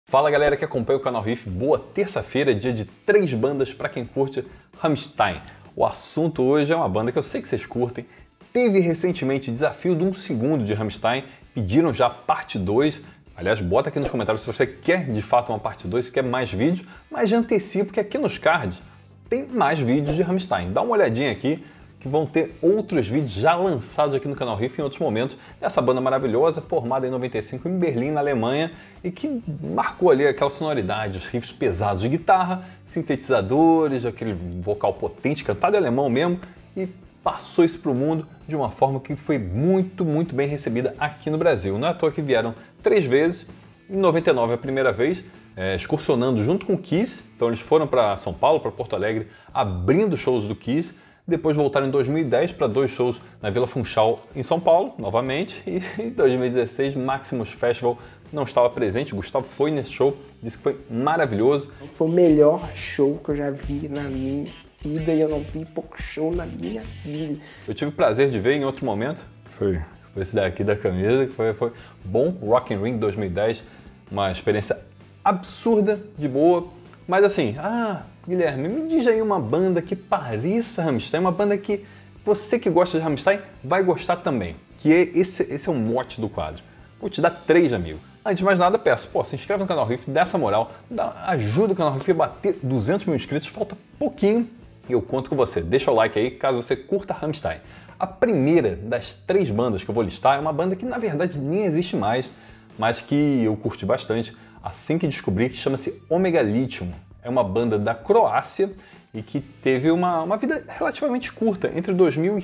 Fala galera que acompanha o canal Riff, boa terça-feira, dia de 3 bandas para quem curte Rammstein. O assunto hoje é uma banda que eu sei que vocês curtem, teve recentemente desafio de 1 segundo de Rammstein, pediram já parte 2, aliás bota aqui nos comentários se você quer de fato uma parte 2, se quer mais vídeos, mas já antecipo que aqui nos cards tem mais vídeos de Rammstein, dá uma olhadinha aqui, que vão ter outros vídeos já lançados aqui no canal Riff em outros momentos. Essa banda maravilhosa, formada em 95 em Berlim, na Alemanha, e que marcou ali aquela sonoridade, os riffs pesados de guitarra, sintetizadores, aquele vocal potente, cantado em alemão mesmo, e passou isso para o mundo de uma forma que foi muito bem recebida aqui no Brasil. Não é à toa que vieram 3 vezes, em 99 a primeira vez, excursionando junto com o Kiss, então eles foram para São Paulo, para Porto Alegre, abrindo shows do Kiss. Depois voltaram em 2010 para 2 shows na Vila Funchal em São Paulo, novamente, e em 2016 Maximus Festival não estava presente, o Gustavo foi nesse show, disse que foi maravilhoso. Foi o melhor show que eu já vi na minha vida e eu não vi pouco show na minha vida. Eu tive o prazer de ver em outro momento, foi esse daqui da camisa, que foi bom, Rock in Ring 2010, uma experiência absurda, de boa, mas assim, Guilherme, me diz aí uma banda que pareça Rammstein, uma banda que você que gosta de Rammstein vai gostar também, que esse é o mote do quadro. Vou te dar 3, amigo. Antes de mais nada, peço, se inscreve no canal Riff, dá essa moral, ajuda o canal Riff a bater 200 mil inscritos, falta pouquinho e eu conto com você. Deixa o like aí caso você curta Rammstein. A primeira das 3 bandas que eu vou listar é uma banda que na verdade nem existe mais, mas que eu curti bastante assim que descobri, que chama-se Omega Lithium. É uma banda da Croácia e que teve uma vida relativamente curta, entre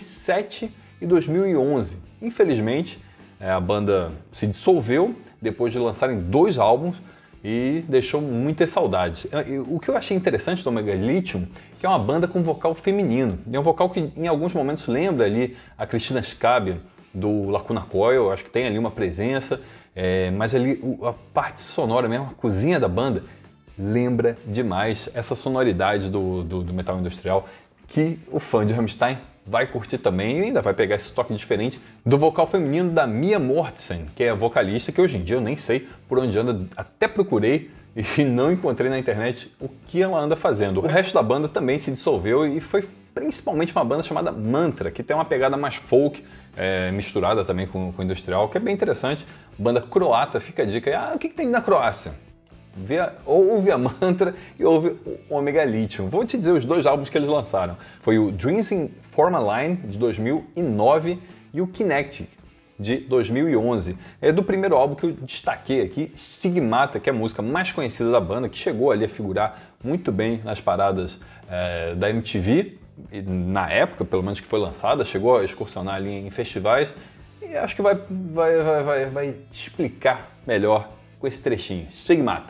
2007 e 2011. Infelizmente, a banda se dissolveu depois de lançarem 2 álbuns e deixou muitas saudades. O que eu achei interessante do Omega Lithium, que é uma banda com vocal feminino. É um vocal que em alguns momentos lembra ali a Christina Schaeb do Lacuna Coil, acho que tem ali uma presença, mas ali a parte sonora mesmo, a cozinha da banda, lembra demais essa sonoridade do metal industrial que o fã de Rammstein vai curtir também e ainda vai pegar esse toque diferente do vocal feminino da Mia Mortensen, que é a vocalista que hoje em dia eu nem sei por onde anda, até procurei e não encontrei na internet o que ela anda fazendo. O resto da banda também se dissolveu e foi principalmente uma banda chamada Mantra, que tem uma pegada mais folk, misturada também com industrial, que é bem interessante. Banda croata, fica a dica aí, o que tem na Croácia? Ouve a Mantra e ouve o Omega Lithium. Vou te dizer os 2 álbuns que eles lançaram. Foi o Dreams in Formaline, de 2009, e o Kinect, de 2011. É do primeiro álbum que eu destaquei aqui, Stigmata, que é a música mais conhecida da banda, que chegou ali a figurar muito bem nas paradas da MTV, na época, pelo menos que foi lançada, chegou a excursionar ali em festivais, e acho que vai explicar melhor com esse trechinho, Stigmata.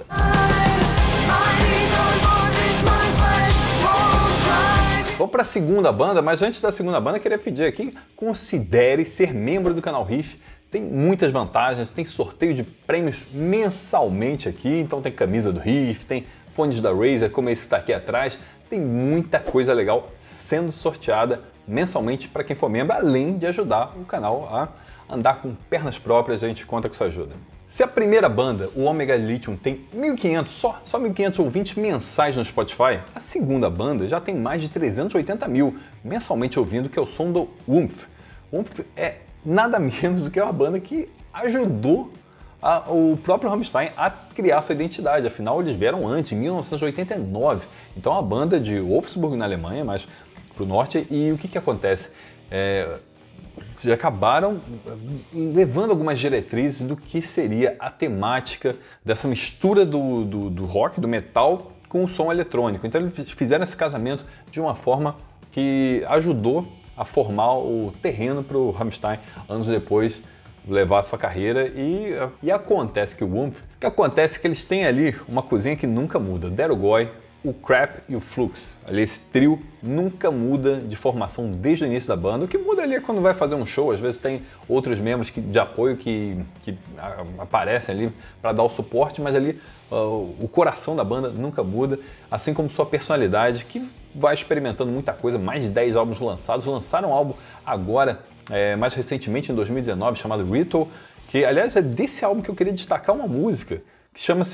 Vamos para a segunda banda, mas antes da segunda banda, eu queria pedir aqui, considere ser membro do canal Riff. Tem muitas vantagens, tem sorteio de prêmios mensalmente aqui, então tem camisa do Riff, tem fones da Razer, como esse que está aqui atrás, tem muita coisa legal sendo sorteada mensalmente para quem for membro, além de ajudar o canal a andar com pernas próprias, a gente conta com sua ajuda. Se a primeira banda, o Omega Lithium, tem 1.500, só 1.500 ouvintes mensais no Spotify, a segunda banda já tem mais de 380 mil mensalmente ouvindo, que é o som do Wumpf. Wumpf é nada menos do que uma banda que ajudou o próprio Rammstein a criar sua identidade, afinal eles vieram antes, em 1989. Então é uma banda de Wolfsburg, na Alemanha, mas para o norte, e o que acontece? Já acabaram levando algumas diretrizes do que seria a temática dessa mistura do rock, do metal, com o som eletrônico. Então eles fizeram esse casamento de uma forma que ajudou a formar o terreno para o Rammstein, anos depois, levar a sua carreira. E acontece que o Wumpf, que eles têm ali uma cozinha que nunca muda, Derogoi, o Crap e o Flux. Ali esse trio nunca muda de formação desde o início da banda. O que muda ali é quando vai fazer um show, às vezes tem outros membros de apoio que aparecem ali para dar o suporte, mas ali o coração da banda nunca muda, assim como sua personalidade, que vai experimentando muita coisa, mais de 10 álbuns lançados. Lançaram um álbum agora, mais recentemente, em 2019, chamado Ritual, que aliás é desse álbum que eu queria destacar uma música, que chama-se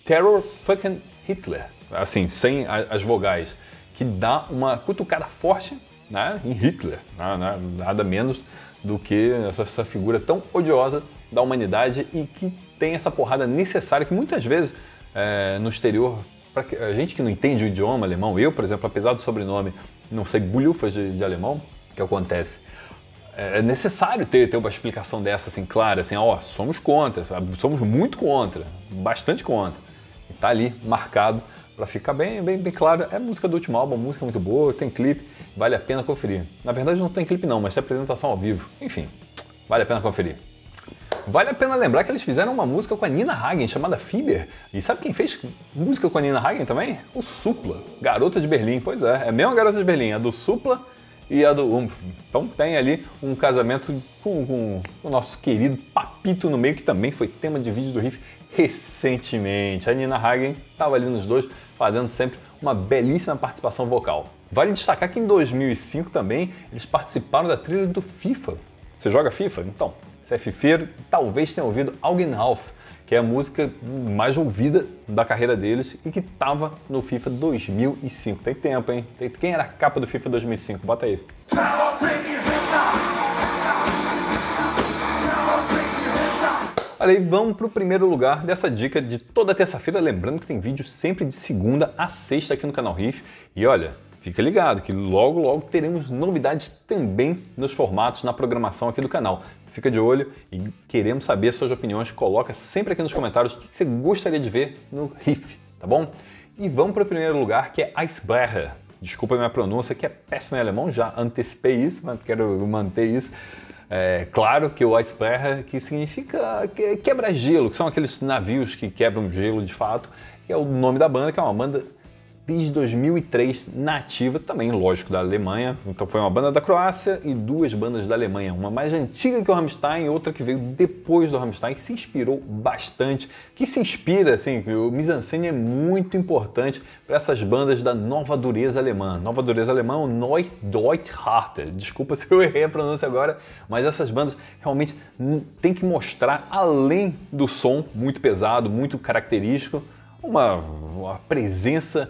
Terror Fucking Hitler, assim, sem as vogais, que dá uma cutucada forte, né, em Hitler, nada menos do que essa figura tão odiosa da humanidade e que tem essa porrada necessária que muitas vezes no exterior, para a gente que não entende o idioma alemão, eu, por exemplo, apesar do sobrenome, não sei bulhufas de alemão, o que acontece? É necessário ter uma explicação dessa, assim, clara, assim, ó, somos contra, somos muito contra, bastante contra. E tá ali, marcado, para ficar bem claro. É música do último álbum, música muito boa, tem clipe, vale a pena conferir. Na verdade não tem clipe não, mas tem apresentação ao vivo. Enfim, vale a pena conferir. Vale a pena lembrar que eles fizeram uma música com a Nina Hagen, chamada Fieber. E sabe quem fez música com a Nina Hagen também? O Supla, Garota de Berlim. Pois é a mesma Garota de Berlim, a do Supla e a do Umf. Então tem ali um casamento com o nosso querido Papito no meio, que também foi tema de vídeo do Riff recentemente. A Nina Hagen estava ali nos dois, fazendo sempre uma belíssima participação vocal. Vale destacar que em 2005 também eles participaram da trilha do FIFA. Você joga FIFA? Então, se é fifeiro, talvez tenha ouvido Augenhauf, que é a música mais ouvida da carreira deles e que estava no FIFA 2005. Tem tempo, hein? Quem era a capa do FIFA 2005? Bota aí. Olha aí, vamos para o primeiro lugar dessa dica de toda terça-feira. Lembrando que tem vídeo sempre de segunda a sexta aqui no canal Riff. E olha, fica ligado que logo teremos novidades também nos formatos, na programação aqui do canal. Fica de olho e queremos saber suas opiniões. Coloca sempre aqui nos comentários o que você gostaria de ver no Riff, tá bom? E vamos para o primeiro lugar, que é Eisbrecher. Desculpa a minha pronúncia, que é péssima em alemão, já antecipei isso, mas quero manter isso. É claro que o Eisbrecher, que significa quebra-gelo, que são aqueles navios que quebram gelo de fato, que é o nome da banda, que é uma banda desde 2003 nativa, também lógico da Alemanha. Então foi uma banda da Croácia e duas bandas da Alemanha, uma mais antiga que o Rammstein e outra que veio depois do Rammstein, que se inspirou bastante, que se inspira, assim, o mise-en-scène é muito importante para essas bandas da nova dureza alemã. Nova dureza alemã, o Neue Deutsche Harte. Desculpa se eu errei a pronúncia agora, mas essas bandas realmente têm que mostrar, além do som muito pesado, muito característico, uma presença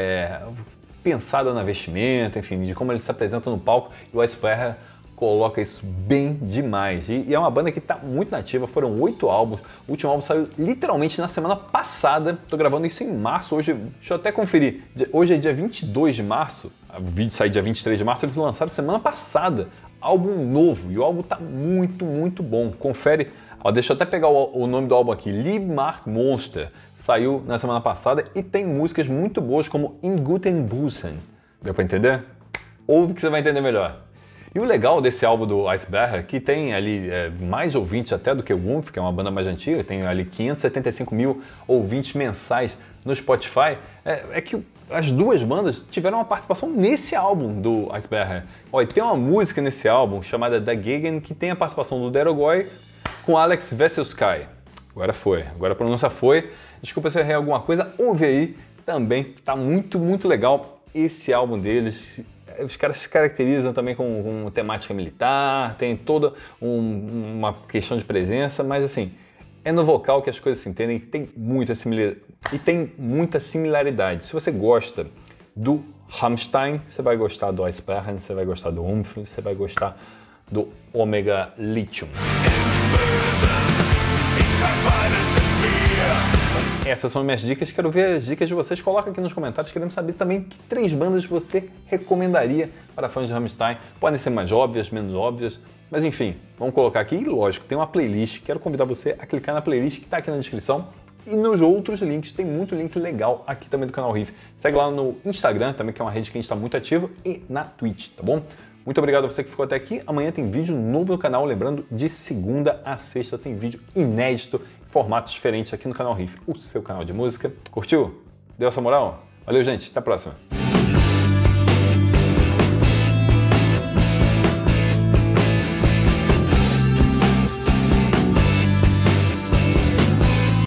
pensada na vestimenta, enfim, de como eles se apresentam no palco, e o Eisbrecher coloca isso bem demais. E é uma banda que está muito nativa, foram 8 álbuns, o último álbum saiu literalmente na semana passada, tô gravando isso em março, hoje, deixa eu até conferir, hoje é dia 22 de março, o vídeo sai dia 23 de março, eles lançaram semana passada, álbum novo, e o álbum tá muito bom, confere. Ó, deixa eu até pegar o nome do álbum aqui, Lieb macht Monster, saiu na semana passada e tem músicas muito boas como In Guten Busen. Deu pra entender? Ouve que você vai entender melhor. E o legal desse álbum do Eisbrecher, que tem ali mais ouvintes até do que o Umf, que é uma banda mais antiga, tem ali 575 mil ouvintes mensais no Spotify, é que as duas bandas tiveram uma participação nesse álbum do Eisbrecher. Ó, e tem uma música nesse álbum chamada Dagegen, que tem a participação do Derogoi com Alex Veselsky. Agora a pronúncia foi. Desculpa se eu errei alguma coisa, ouve aí também, tá muito legal esse álbum deles. Os caras se caracterizam também com temática militar, tem toda uma questão de presença, mas assim, é no vocal que as coisas se entendem, tem muita similaridade. Se você gosta do Rammstein, você vai gostar do Eisbrecher, você vai gostar do Umf, você vai gostar do Omega Lithium. Essas são minhas dicas, quero ver as dicas de vocês, coloca aqui nos comentários, queremos saber também que 3 bandas você recomendaria para fãs de Rammstein, podem ser mais óbvias, menos óbvias, mas enfim, vamos colocar aqui, e lógico, tem uma playlist, quero convidar você a clicar na playlist que está aqui na descrição, e nos outros links, tem muito link legal aqui também do canal Riff. Segue lá no Instagram também, que é uma rede que a gente está muito ativo, e na Twitch, tá bom? Muito obrigado a você que ficou até aqui. Amanhã tem vídeo novo no canal, lembrando, de segunda a sexta tem vídeo inédito, em formatos diferentes aqui no canal Riff, o seu canal de música. Curtiu? Deu essa moral? Valeu, gente. Até a próxima.